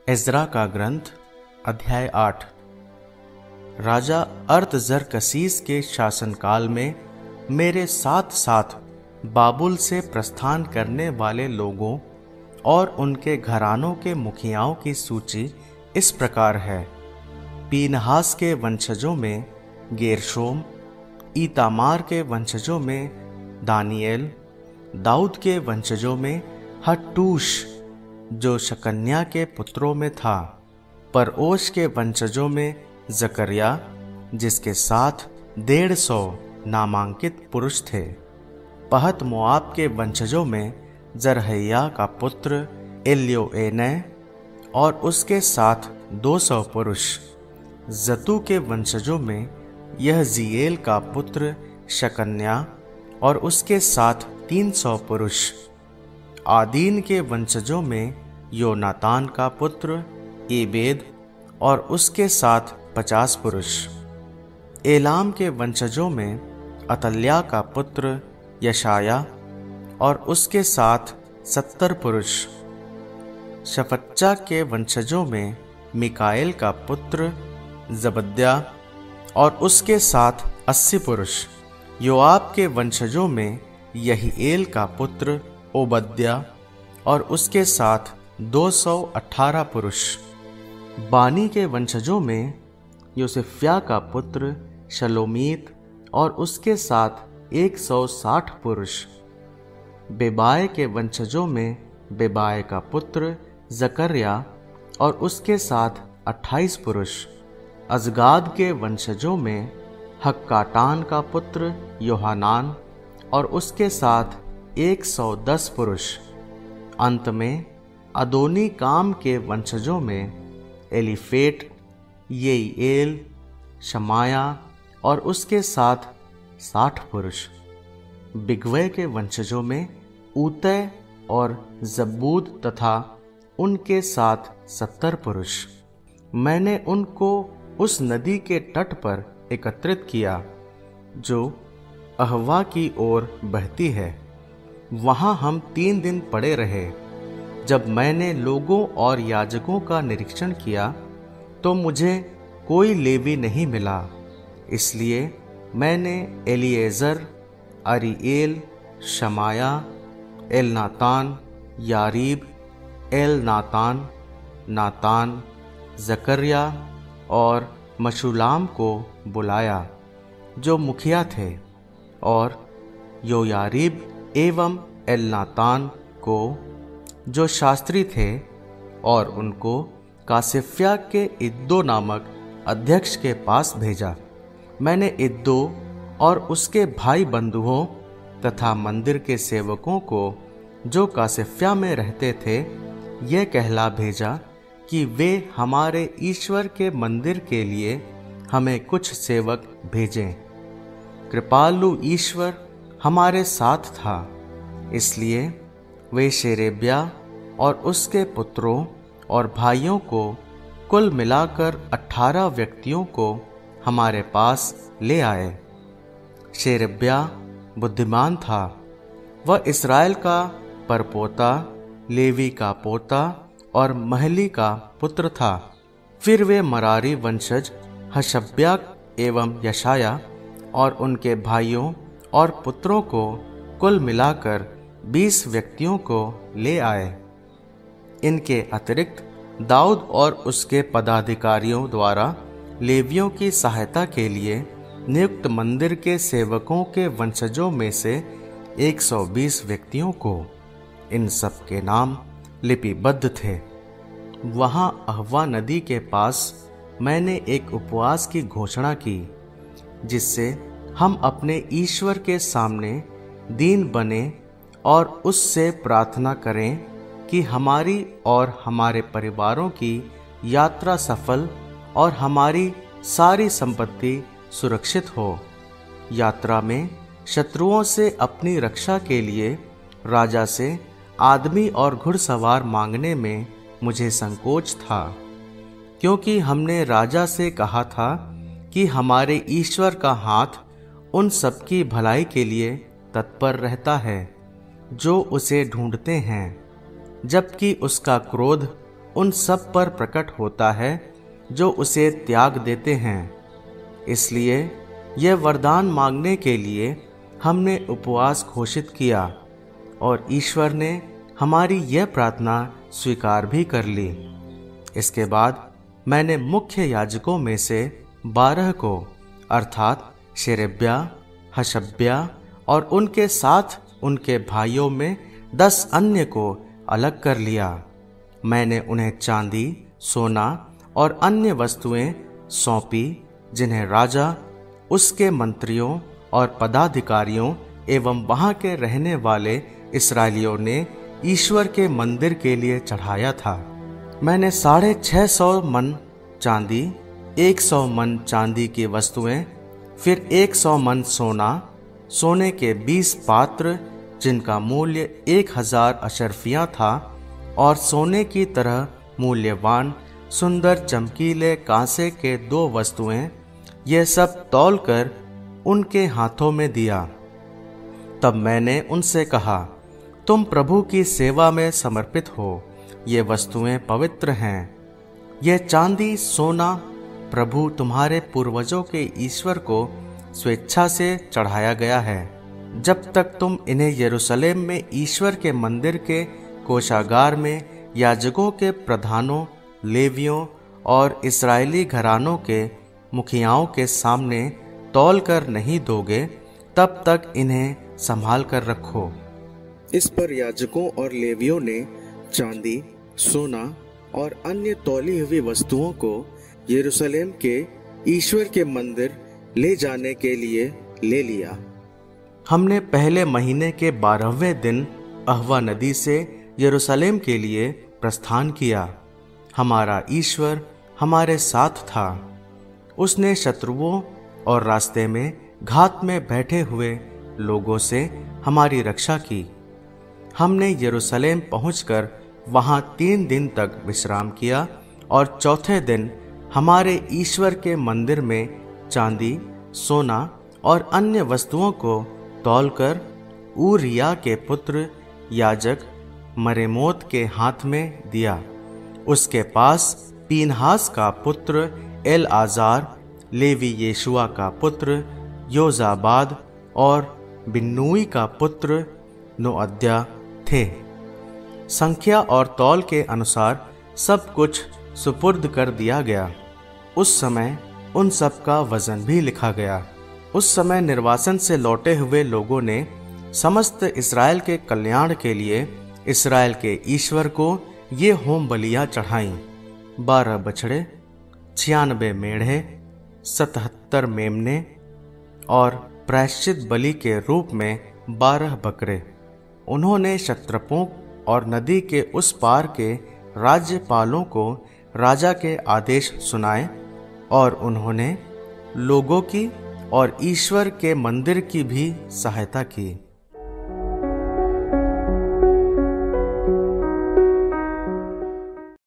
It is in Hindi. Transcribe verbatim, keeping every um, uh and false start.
एज्रा का ग्रंथ अध्याय आठ। राजा अर्थजरकसीस के शासनकाल में मेरे साथ साथ बाबुल से प्रस्थान करने वाले लोगों और उनके घरानों के मुखियाओं की सूची इस प्रकार है। पीनहास के वंशजों में गेरशोम, ईतामार के वंशजों में दानिएल, दाऊद के वंशजों में हट्टूश जो शकन्या के पुत्रों में था, परओश के वंशजों में जकरिया जिसके साथ डेढ़ सौ नामांकित पुरुष थे। पहत मोआब के वंशजों में जरहैया का पुत्र एल्योएनै और उसके साथ दो सौ पुरुष। जतू के वंशजों में यहजीएल का पुत्र शकन्या और उसके साथ तीन सौ पुरुष। आदीन के वंशजों में योनातान का पुत्र एबेद और उसके साथ पचास पुरुष। एलाम के वंशजों में अतल्या का पुत्र यशाया और उसके साथ सत्तर पुरुष। शफच्चा के वंशजों में मिकाएल का पुत्र जबद्या और उसके साथ अस्सी पुरुष। योआब के वंशजों में यहीएल का पुत्र ओबद्या और उसके साथ दो सौ अठारह पुरुष। बानी के वंशजों में योसेफ्या का पुत्र शलोमीत और उसके साथ एक सौ साठ पुरुष। बेबाय के वंशजों में बेबाय का पुत्र जकर्या और उसके साथ अट्ठाईस पुरुष। अजगाद के वंशजों में हक्काटान का पुत्र योहानान और उसके साथ एक सौ दस पुरुष। अंत में अदोनी काम के वंशजों में एलीफेट, येईएल, शमाया और उसके साथ साठ पुरुष। बिगवै के वंशजों में ऊतै और जब्बूद तथा उनके साथ सत्तर पुरुष। मैंने उनको उस नदी के तट पर एकत्रित किया जो अहवा की ओर बहती है। वहाँ हम तीन दिन पड़े रहे। जब मैंने लोगों और याजकों का निरीक्षण किया तो मुझे कोई लेवी नहीं मिला, इसलिए मैंने Eliezer, Ariel, Shemaiah, Elnathan, Jarib, Elnathan, Nathan, Zechariah और मशुलाम को बुलाया जो मुखिया थे, और योयारीब एवं एलनातान को जो शास्त्री थे, और उनको कासिफ्या के इद्दो नामक अध्यक्ष के पास भेजा। मैंने इद्दो और उसके भाई बंधुओं तथा मंदिर के सेवकों को जो कासिफ्या में रहते थे यह कहला भेजा कि वे हमारे ईश्वर के मंदिर के लिए हमें कुछ सेवक भेजें। कृपालु ईश्वर हमारे साथ था, इसलिए वे शेरेब्या और उसके पुत्रों और भाइयों को कुल मिलाकर अठारह व्यक्तियों को हमारे पास ले आए। शेरेब्या बुद्धिमान था, वह इस्राएल का परपोता, लेवी का पोता और महली का पुत्र था। फिर वे मरारी वंशज हशब्या एवं यशाया और उनके भाइयों और पुत्रों को कुल मिलाकर बीस व्यक्तियों को ले आए। इनके अतिरिक्त दाऊद और उसके पदाधिकारियों द्वारा लेवियों की सहायता के लिए नियुक्त मंदिर के सेवकों के वंशजों में से एक सौ बीस व्यक्तियों को, इन सब के नाम लिपिबद्ध थे। वहाँ अहवा नदी के पास मैंने एक उपवास की घोषणा की, जिससे हम अपने ईश्वर के सामने दीन बने और उससे प्रार्थना करें कि हमारी और हमारे परिवारों की यात्रा सफल और हमारी सारी संपत्ति सुरक्षित हो। यात्रा में शत्रुओं से अपनी रक्षा के लिए राजा से आदमी और घुड़सवार मांगने में मुझे संकोच था, क्योंकि हमने राजा से कहा था कि हमारे ईश्वर का हाथ उन सबकी भलाई के लिए तत्पर रहता है जो उसे ढूंढते हैं, जबकि उसका क्रोध उन सब पर प्रकट होता है जो उसे त्याग देते हैं। इसलिए यह वरदान मांगने के लिए हमने उपवास घोषित किया और ईश्वर ने हमारी यह प्रार्थना स्वीकार भी कर ली। इसके बाद मैंने मुख्य याजकों में से बारह को अर्थात शेरेब्या, हशब्या और उनके साथ उनके भाइयों में दस अन्य को अलग कर लिया। मैंने उन्हें चांदी, सोना और अन्य वस्तुएं सौंपी जिन्हें राजा, उसके मंत्रियों और पदाधिकारियों एवं वहां के रहने वाले इस्राएलियों ने ईश्वर के मंदिर के लिए चढ़ाया था। मैंने साढ़े छः सौ मन चांदी, एक सौ मन चांदी की वस्तुएं, फिर एक सौ मन सोना, सोने के बीस पात्र जिनका मूल्य एक हजार अशर्फियाँ था और सोने की तरह मूल्यवान सुंदर चमकीले कांसे के दो वस्तुएं, ये सब तौलकर उनके हाथों में दिया। तब मैंने उनसे कहा, तुम प्रभु की सेवा में समर्पित हो, ये वस्तुएं पवित्र हैं। यह चांदी सोना प्रभु तुम्हारे पूर्वजों के ईश्वर को स्वेच्छा से चढ़ाया गया है। जब तक तुम इन्हें यरूशलेम में ईश्वर के मंदिर के कोषागार में याजकों के प्रधानों, लेवियों और इस्राएली घरानों के मुखियाओं के सामने तौल कर नहीं दोगे, तब तक इन्हें संभाल कर रखो। इस पर याजकों और लेवियों ने चांदी, सोना और अन्य तौली हुई वस्तुओं को यरूशलेम के ईश्वर के मंदिर ले जाने के लिए ले लिया। हमने पहले महीने के बारहवें दिन अहवा नदी से यरूशलेम के लिए प्रस्थान किया। हमारा ईश्वर हमारे साथ था। उसने शत्रुओं और रास्ते में घात में बैठे हुए लोगों से हमारी रक्षा की। हमने यरूशलेम पहुंचकर वहां तीन दिन तक विश्राम किया और चौथे दिन हमारे ईश्वर के मंदिर में चांदी, सोना और अन्य वस्तुओं को तौलकर ऊरिया के पुत्र याजक मरेमोत के हाथ में दिया। उसके पास पीनहास का पुत्र एलआजार, लेवी येशुआ का पुत्र योजाबाद और बिन्नुई का पुत्र नोअद्या थे। संख्या और तौल के अनुसार सब कुछ सुपुर्द कर दिया गया। उस समय उन सब का वजन भी लिखा गया। उस समय निर्वासन से लौटे हुए लोगों ने समस्त इस्राएल के कल्याण के लिए इस्राएल के ईश्वर को ये होम बलियां चढ़ाईं। बारह बछड़े, छियानबे मेढ़े, सतहत्तर मेमने और प्रायश्चित बलि के रूप में बारह बकरे। उन्होंने क्षत्रपों और नदी के उस पार के राज्यपालों को राजा के आदेश सुनाए और उन्होंने लोगों की और ईश्वर के मंदिर की भी सहायता की।